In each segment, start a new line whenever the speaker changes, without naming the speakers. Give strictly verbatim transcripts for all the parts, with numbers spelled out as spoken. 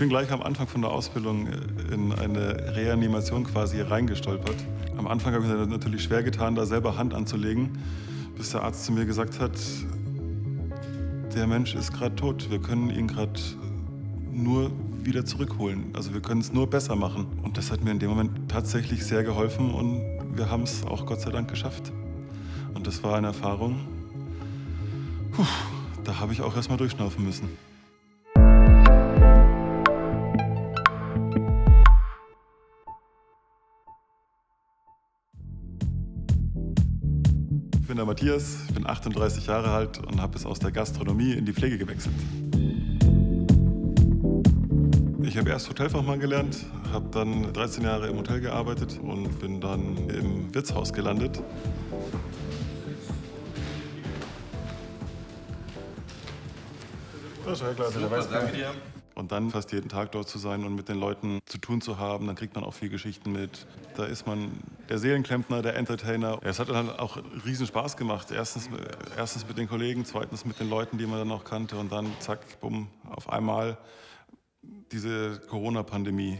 Ich bin gleich am Anfang von der Ausbildung in eine Reanimation quasi reingestolpert. Am Anfang habe ich mir natürlich schwer getan, da selber Hand anzulegen, bis der Arzt zu mir gesagt hat, der Mensch ist gerade tot, wir können ihn gerade nur wieder zurückholen. Also wir können es nur besser machen. Und das hat mir in dem Moment tatsächlich sehr geholfen und wir haben es auch Gott sei Dank geschafft. Und das war eine Erfahrung, puh, da habe ich auch erst mal durchschnaufen müssen. Ich bin der Matthias, ich bin achtunddreißig Jahre alt und habe es aus der Gastronomie in die Pflege gewechselt. Ich habe erst Hotelfachmann gelernt, habe dann dreizehn Jahre im Hotel gearbeitet und bin dann im Wirtshaus gelandet. Das ist ja klar,
Super, danke dir.
Und dann fast jeden Tag dort zu sein und mit den Leuten zu tun zu haben, dann kriegt man auch viel Geschichten mit. Da ist man der Seelenklempner, der Entertainer. Es hat dann auch riesen Spaß gemacht. Erstens, erstens mit den Kollegen, zweitens mit den Leuten, die man dann auch kannte. Und dann zack, bumm, auf einmal diese Corona-Pandemie.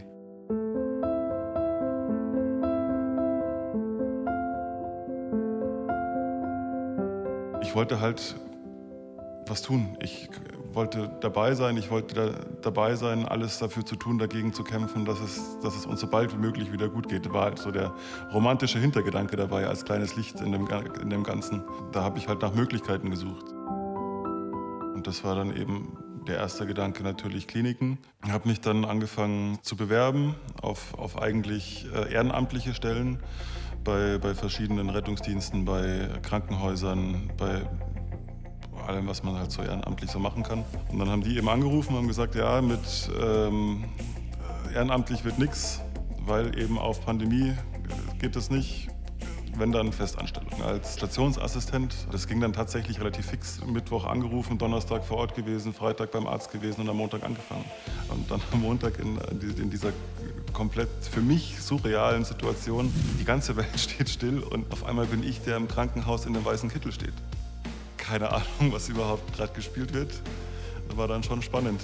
Ich wollte halt was tun. Ich wollte dabei sein, ich wollte da, dabei sein, alles dafür zu tun, dagegen zu kämpfen, dass es, dass es uns so bald wie möglich wieder gut geht. Das war halt so der romantische Hintergedanke dabei, als kleines Licht in dem, in dem Ganzen. Da habe ich halt nach Möglichkeiten gesucht. Und das war dann eben der erste Gedanke natürlich Kliniken. Ich habe mich dann angefangen zu bewerben auf, auf eigentlich äh, ehrenamtliche Stellen bei, bei verschiedenen Rettungsdiensten, bei Krankenhäusern, bei allem, was man halt so ehrenamtlich so machen kann. Und dann haben die eben angerufen und haben gesagt, ja, mit ähm, ehrenamtlich wird nichts, weil eben auf Pandemie geht es nicht. Wenn dann Festanstellung als Stationsassistent. Das ging dann tatsächlich relativ fix. Mittwoch angerufen, Donnerstag vor Ort gewesen, Freitag beim Arzt gewesen und am Montag angefangen. Und dann am Montag in, in dieser komplett für mich surrealen Situation. Die ganze Welt steht still und auf einmal bin ich, der im Krankenhaus in dem weißen Kittel steht. Keine Ahnung, was überhaupt gerade gespielt wird. Das war dann schon spannend.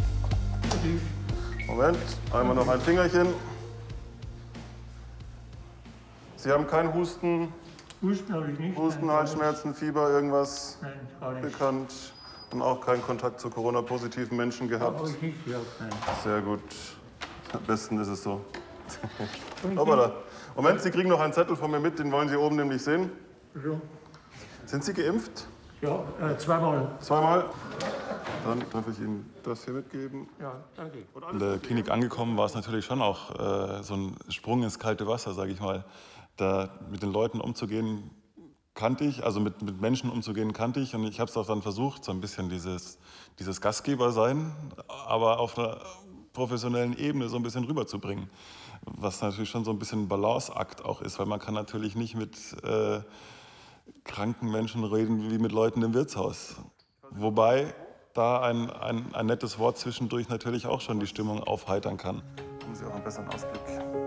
Moment, einmal noch ein Fingerchen. Sie haben keinen Husten?
Husten habe ich nicht.
Husten,
Nein,
Halsschmerzen, Fieber, irgendwas
Nein, gar nicht.
bekannt? Und auch keinen Kontakt zu Corona-positiven Menschen gehabt?
Habe ich nicht gehabt, nein.
Sehr gut. Am besten ist es so. Hoppala. Moment, Sie kriegen noch einen Zettel von mir mit, den wollen Sie oben nämlich sehen.
So.
Sind Sie geimpft?
Ja, äh, zweimal.
Zweimal? Dann darf ich Ihnen das hier mitgeben.
Ja, danke.
In der Klinik angekommen war es natürlich schon auch äh, so ein Sprung ins kalte Wasser, sage ich mal. Da mit den Leuten umzugehen, kannte ich, also mit, mit Menschen umzugehen, kannte ich. Und ich habe es auch dann versucht, so ein bisschen dieses, dieses Gastgeber-Sein, aber auf einer professionellen Ebene so ein bisschen rüberzubringen. Was natürlich schon so ein bisschen ein Balanceakt auch ist, weil man kann natürlich nicht mit äh, kranken Menschen reden wie mit Leuten im Wirtshaus. Wobei da ein, ein, ein nettes Wort zwischendurch natürlich auch schon die Stimmung aufheitern kann. Haben Sie auch einen besseren Ausblick.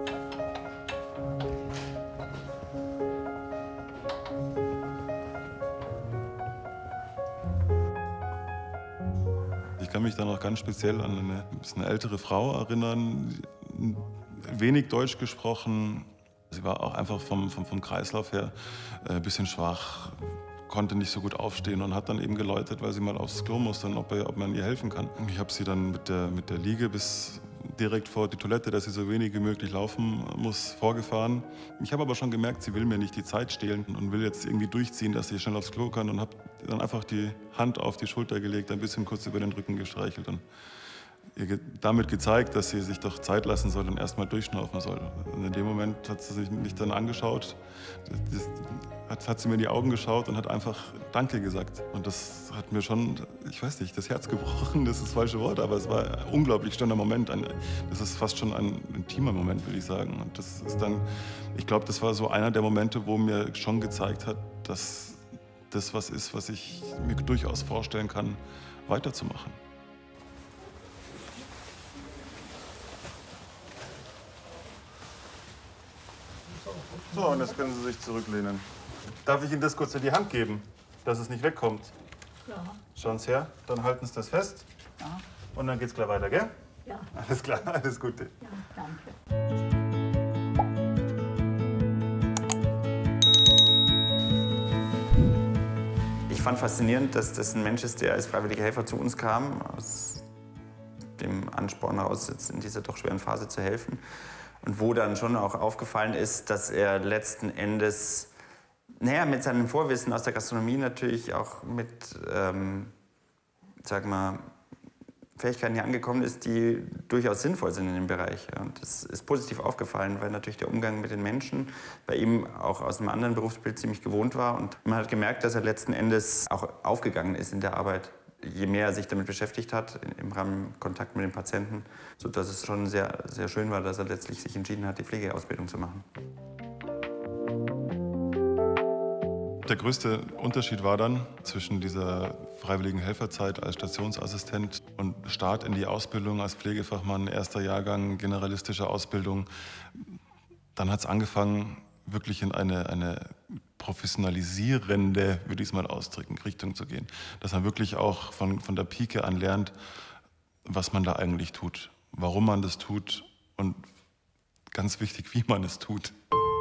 Ich kann mich da noch ganz speziell an eine, eine ältere Frau erinnern, wenig Deutsch gesprochen. Sie war auch einfach vom, vom, vom Kreislauf her ein bisschen schwach, konnte nicht so gut aufstehen und hat dann eben geläutet, weil sie mal aufs Klo musste und ob, ob man ihr helfen kann. Ich habe sie dann mit der, mit der Liege bis direkt vor die Toilette, dass sie so wenig wie möglich laufen muss, vorgefahren. Ich habe aber schon gemerkt, sie will mir nicht die Zeit stehlen und will jetzt irgendwie durchziehen, dass sie schnell aufs Klo kann und habe dann einfach die Hand auf die Schulter gelegt, ein bisschen kurz über den Rücken gestreichelt und ihr damit gezeigt, dass sie sich doch Zeit lassen soll und erst mal durchschnaufen soll. Und in dem Moment hat sie sich mich dann angeschaut, das, hat, hat sie mir in die Augen geschaut und hat einfach Danke gesagt. Und das hat mir schon, ich weiß nicht, das Herz gebrochen, das ist das falsche Wort, aber es war ein unglaublich schöner Moment. Ein, das ist fast schon ein intimer Moment, würde ich sagen. Und das ist dann, ich glaube, das war so einer der Momente, wo mir schon gezeigt hat, dass das was ist, was ich mir durchaus vorstellen kann, weiterzumachen. So, und jetzt können Sie sich zurücklehnen. Darf ich Ihnen das kurz in die Hand geben, dass es nicht wegkommt?
Ja.
Schauen Sie her, dann halten Sie das fest.
Ja.
Und dann geht's gleich weiter, gell?
Ja.
Alles klar, alles Gute.
Ja, danke.
Ich fand faszinierend, dass das ein Mensch ist, der als freiwilliger Helfer zu uns kam, aus dem Ansporn heraus, jetzt in dieser doch schweren Phase zu helfen. Und wo dann schon auch aufgefallen ist, dass er letzten Endes, naja, mit seinem Vorwissen aus der Gastronomie natürlich auch mit, ähm, sag mal, Fähigkeiten hier angekommen ist, die durchaus sinnvoll sind in dem Bereich. Und das ist positiv aufgefallen, weil natürlich der Umgang mit den Menschen bei ihm auch aus einem anderen Berufsbild ziemlich gewohnt war. Und man hat gemerkt, dass er letzten Endes auch aufgegangen ist in der Arbeit, je mehr er sich damit beschäftigt hat, im Rahmen Kontakt mit den Patienten, sodass es schon sehr, sehr schön war, dass er letztlich sich entschieden hat, die Pflegeausbildung zu machen.
Der größte Unterschied war dann zwischen dieser freiwilligen Helferzeit als Stationsassistent und Start in die Ausbildung als Pflegefachmann, erster Jahrgang, generalistische Ausbildung. Dann hat es angefangen, wirklich in eine, eine professionalisierende, würde ich es mal ausdrücken, Richtung zu gehen. Dass man wirklich auch von, von der Pike an lernt, was man da eigentlich tut, warum man das tut und ganz wichtig, wie man es tut.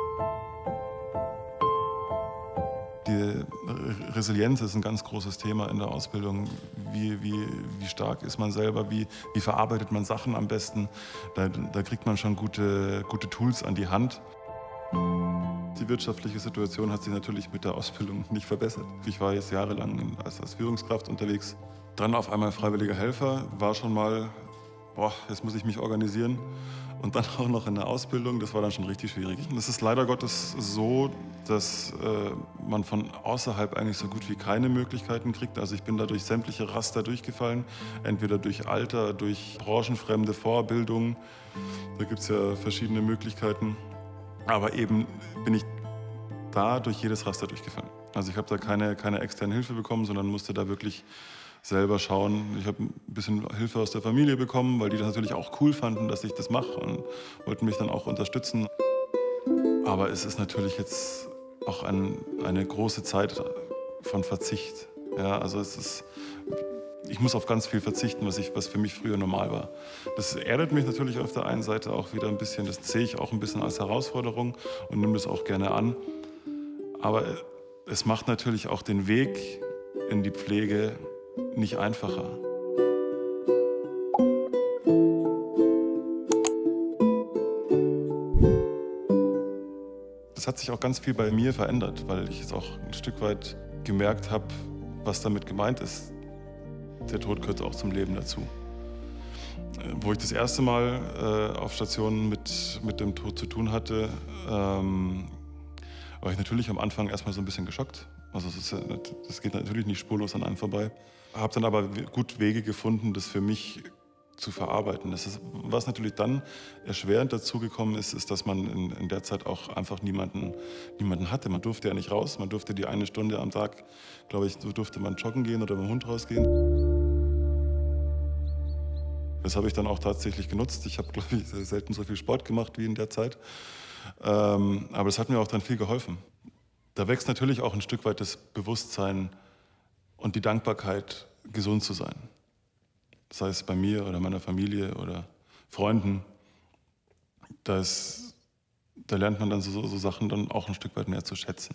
Die Resilienz ist ein ganz großes Thema in der Ausbildung. Wie, wie, wie stark ist man selber? Wie, wie verarbeitet man Sachen am besten? Da, da kriegt man schon gute, gute Tools an die Hand. Die wirtschaftliche Situation hat sich natürlich mit der Ausbildung nicht verbessert. Ich war jetzt jahrelang als, als Führungskraft unterwegs. Dann auf einmal freiwilliger Helfer, war schon mal, boah, jetzt muss ich mich organisieren. Und dann auch noch in der Ausbildung, das war dann schon richtig schwierig. Es ist leider Gottes so, dass äh, man von außerhalb eigentlich so gut wie keine Möglichkeiten kriegt. Also ich bin da durch sämtliche Raster durchgefallen, entweder durch Alter, durch branchenfremde Vorbildung. Da gibt es ja verschiedene Möglichkeiten. Aber eben bin ich da durch jedes Raster durchgefallen. Also ich habe da keine, keine externe Hilfe bekommen, sondern musste da wirklich selber schauen. Ich habe ein bisschen Hilfe aus der Familie bekommen, weil die das natürlich auch cool fanden, dass ich das mache und wollten mich dann auch unterstützen. Aber es ist natürlich jetzt auch ein, eine große Zeit von Verzicht. Ja, also es ist, ich muss auf ganz viel verzichten, was, ich, was für mich früher normal war. Das erdet mich natürlich auf der einen Seite auch wieder ein bisschen. Das sehe ich auch ein bisschen als Herausforderung und nehme das auch gerne an. Aber es macht natürlich auch den Weg in die Pflege nicht einfacher. Das hat sich auch ganz viel bei mir verändert, weil ich jetzt auch ein Stück weit gemerkt habe, was damit gemeint ist. Der Tod gehört auch zum Leben dazu. Wo ich das erste Mal äh, auf Station mit, mit dem Tod zu tun hatte, ähm, war ich natürlich am Anfang erstmal so ein bisschen geschockt. Also das, ist, das geht natürlich nicht spurlos an einem vorbei. Habe dann aber gut Wege gefunden, das für mich zu verarbeiten. Das ist, was natürlich dann erschwerend dazugekommen ist, ist, dass man in, in der Zeit auch einfach niemanden, niemanden hatte. Man durfte ja nicht raus, man durfte die eine Stunde am Tag, glaube ich, so durfte man joggen gehen oder mit dem Hund rausgehen. Das habe ich dann auch tatsächlich genutzt. Ich habe, glaube ich, selten so viel Sport gemacht wie in der Zeit. Ähm, aber das hat mir auch dann viel geholfen. Da wächst natürlich auch ein Stück weit das Bewusstsein und die Dankbarkeit, gesund zu sein. Sei es bei mir oder meiner Familie oder Freunden. Das, da lernt man dann so, so Sachen dann auch ein Stück weit mehr zu schätzen.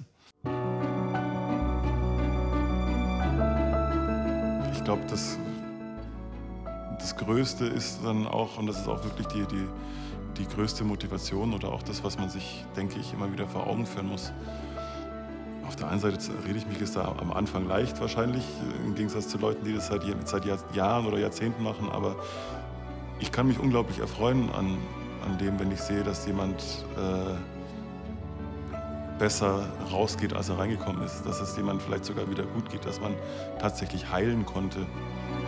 Ich glaube, das, das Größte ist dann auch, und das ist auch wirklich die, die, die größte Motivation oder auch das, was man sich, denke ich, immer wieder vor Augen führen muss. Auf der einen Seite rede ich mich ist da am Anfang leicht wahrscheinlich, im Gegensatz zu Leuten, die das seit, seit Jahren oder Jahrzehnten machen. Aber ich kann mich unglaublich erfreuen an, an dem, wenn ich sehe, dass jemand äh, besser rausgeht, als er reingekommen ist. Dass es jemand vielleicht sogar wieder gut geht, dass man tatsächlich heilen konnte.